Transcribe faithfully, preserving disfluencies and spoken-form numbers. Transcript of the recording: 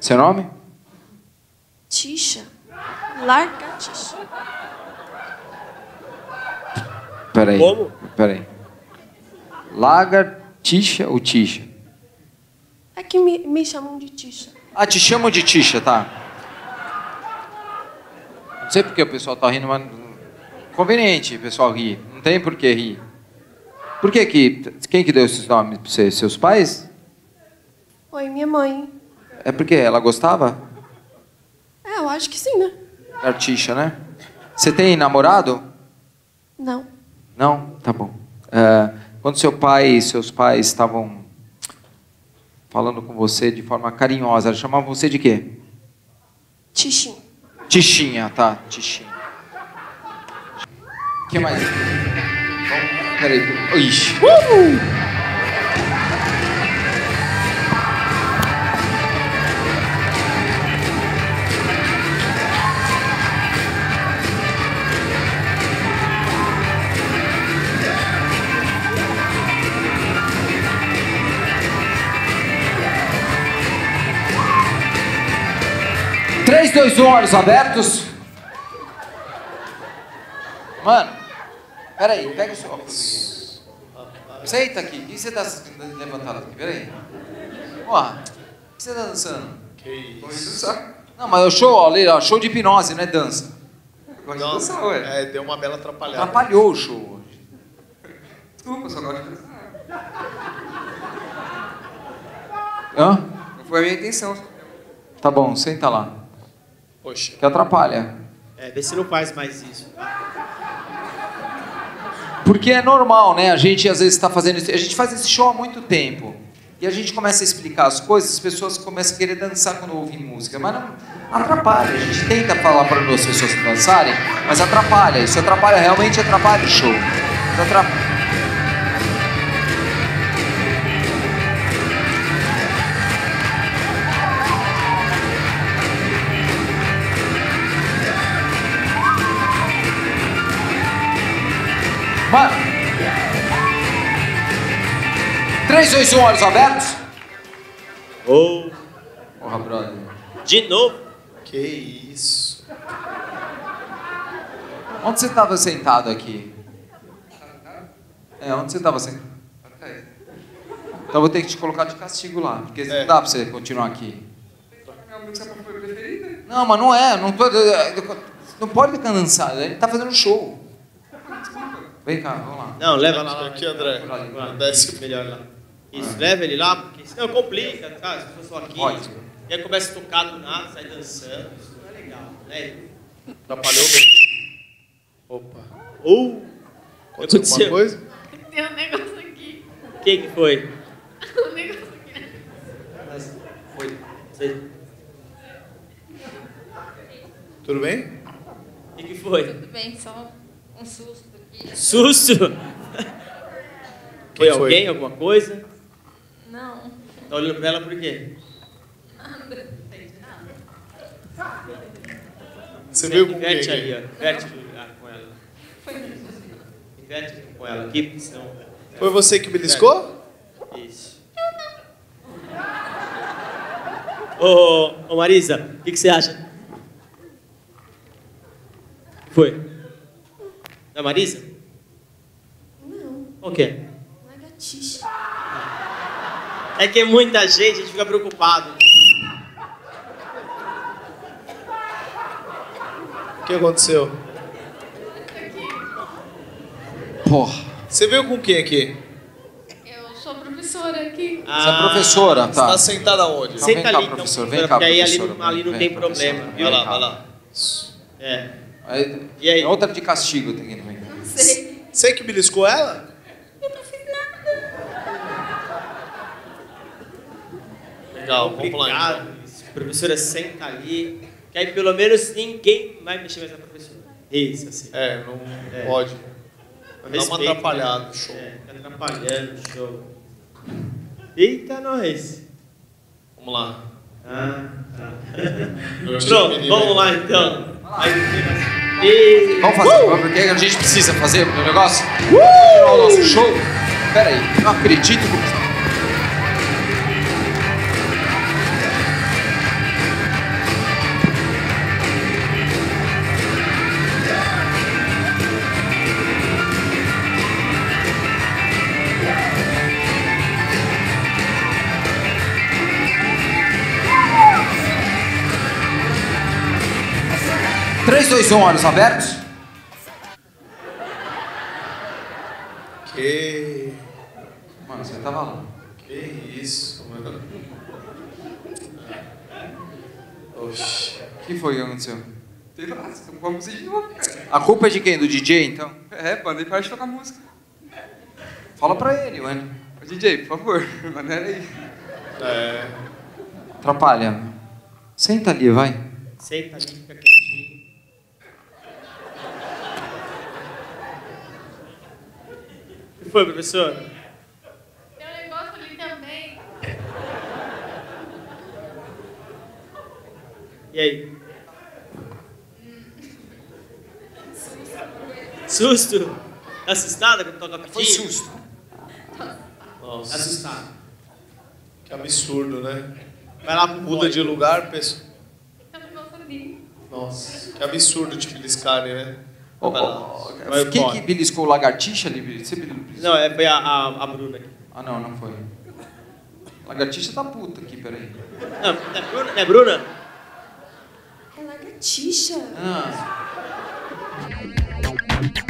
Seu nome? Tisha. Lagartixa. Peraí. Como? Peraí. Lagartixa ou Tisha? É que me, me chamam de Tisha. Ah, te chamam de Tisha, tá. Não sei porque o pessoal tá rindo, mas... Conveniente o pessoal rir. Não tem por que rir. Por que que... Quem que deu esses nomes pra você? Seus pais? Oi, minha mãe. É porque ela gostava? É, eu acho que sim, né? Lagartixa, né? Você tem namorado? Não. Não? Tá bom. É, quando seu pai e seus pais estavam falando com você de forma carinhosa, eles chamavam você de quê? Tichinha. Tichinha, tá. Tichinha. O que mais? Bom, peraí. Ixi. Uh! três, dois, um, olhos abertos. Mano, peraí, pega o seu óculos. Senta aqui, o que você tá levantado aqui? Peraí. Ó, o que você tá dançando? Que isso? Não, mas é o show, ó, ó, show de hipnose, não é dança. Não, dançar, ué. é, deu uma bela atrapalhada. Atrapalhou o show hoje. Desculpa, só gosto de dançar. Hã? Não foi a minha intenção. Tá bom, senta lá. Poxa. Que atrapalha. É, vê se não faz mais isso. Porque é normal, né? A gente às vezes está fazendo isso. A gente faz esse show há muito tempo. E a gente começa a explicar as coisas, as pessoas começam a querer dançar quando ouvem música. Mas não atrapalha. A gente tenta falar para as pessoas dançarem, mas atrapalha. Isso atrapalha, realmente atrapalha o show. Isso atrapalha. Mano. três, dois, um, olhos abertos. Oh. Porra, brother. De novo? Que isso. Onde você estava sentado aqui? É, onde você estava sentado? Então eu vou ter que te colocar de castigo lá, porque É. não dá pra você continuar aqui. Minha música foi preferida. Não, mas não é, não, tô, não pode ficar dançado, ele tá fazendo show. Vem cá, vamos lá. Não, leva lá. lá Aqui, André. Lá, Desce. melhor lá. Isso, leva ele lá, porque senão complica, tá? Se for só aqui. Pode. E aí começa a tocar do nada, sai dançando. Isso não é legal, né? Atrapalhou. Opa. Uh! Aconteceu alguma coisa? Tem um negócio aqui. O que que foi? Um negócio aqui. Mas foi. Você... Tudo bem? O que que foi? Tudo bem, só um susto aqui. Susto! Foi Quem alguém, foi? alguma coisa? Não, Tá olhando pra ela por quê? nada, não entendi nada. Você veio com Inverte quem? ali, ó. Inverte de lugar com ela. Inverte com ela aqui, porque senão... Foi você que beliscou? Isso. Ô, ô Marisa, o que, que você acha? Foi? Da Marisa? Não. O quê? Lagartixa. É que é muita gente, a gente fica preocupado. O que aconteceu? Porra. Você veio com quem aqui? Eu sou professora aqui. Você é professora, Você tá? tá sentada onde? Então vem Senta cá, ali, então, professor, professora, vem cá, porque aí ali, professora, não- ali não vem, tem professora, problema, vem viu? Vai lá, cá. vai lá. É. Aí, E aí? Outra de castigo tem que vir. Não sei. Você que beliscou ela? Eu não fiz nada. Legal, vamos lá então. Obrigado. A professora senta ali, que aí pelo menos ninguém vai mexer mais na professora. Isso, assim. É, não É. pode. Dá uma Respeito, atrapalhada no show. É, fica atrapalhando o show. Eita, nós. Vamos lá. Ah, tá. Eu tive Pronto, menino vamos aí. lá então. Aí, e... Vamos fazer, Uh! porque a gente precisa fazer o negócio? Uh! O nosso show? Pera aí, não acredito que... dois com olhos abertos. Que... Mano, você tava lá. Que isso, mano. Oxi. O que foi que aconteceu? Sei lá, vocês estão com a música de novo, cara. A culpa é de quem? Do D J, então? É, mandei parar de tocar música. Fala pra ele, ué. Ô, D J, por favor, maneira aí. É. Atrapalha. Senta ali, vai. Senta ali, fica quietinho. O que foi, professor? Tem um negócio ali também. E aí? Susto? Tá assustada quando toca pitinho? Foi susto. Nossa. Assustado. Que absurdo, né? Vai lá pro Muda boy. de lugar, pessoal. Tem um negócio ali. Nossa. Que absurdo te beliscarem, né? Ô, Vai lá. ô, Vai Quem embora. que beliscou lagartixa ali? Você beliscou? Não, é, foi a, a, a Bruna aqui. Ah, não, não foi. Lagartixa tá puta aqui, peraí. Não, não é Bruna? Não é Bruna? É lagartixa. Ah.